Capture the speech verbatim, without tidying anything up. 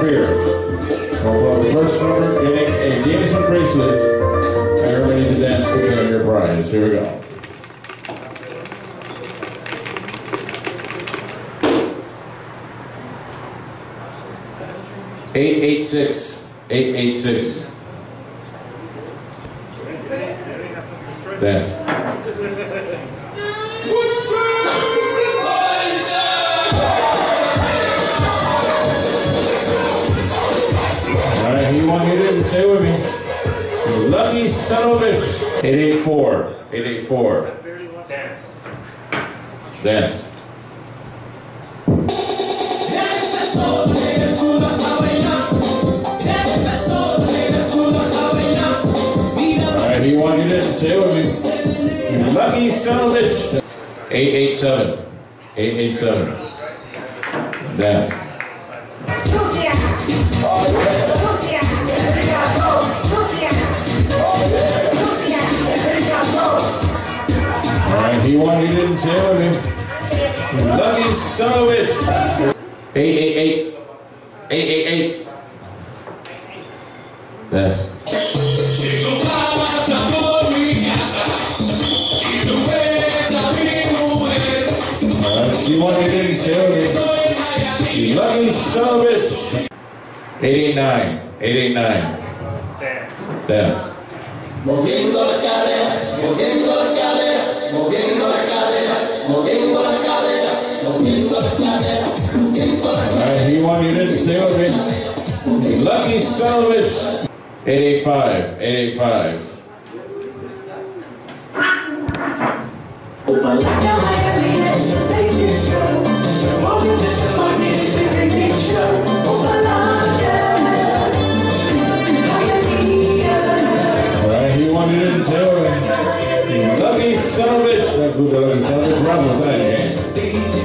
beer. We'll pull up the first number, getting a Jameson bracelet. Everybody needs to dance to claim your prize. Here we go. Eight eight six. Eight eight six. Dance. Alright, you want to get in? Stay with me. Lucky son of a bitch. eight eight four. eight eight four. Dance. Dance. Alright, you want to get in? Stay with me. Lucky son of a bitch. eight eight seven. eight eight seven. Dance. Alright, he wanted he didn't say with me. Lucky son of a bitch. eight eight eight. eight eight eight. That's. Alright, he wanted he didn't say with me. Lucky son of a bitch. eight eight nine. eight eight nine. Dance. Dance. Moviendo la cadera, moviendo la cadera, moviendo la cadera, moviendo la cadera, moviendo la cadera, moviendo la cadera. Alright, he wanted you didn't say with me. Lucky son of a bitch. eight eight five. eight eight five. Lucky son of a bitch. Lucky son of a bitch. Run with that, okay?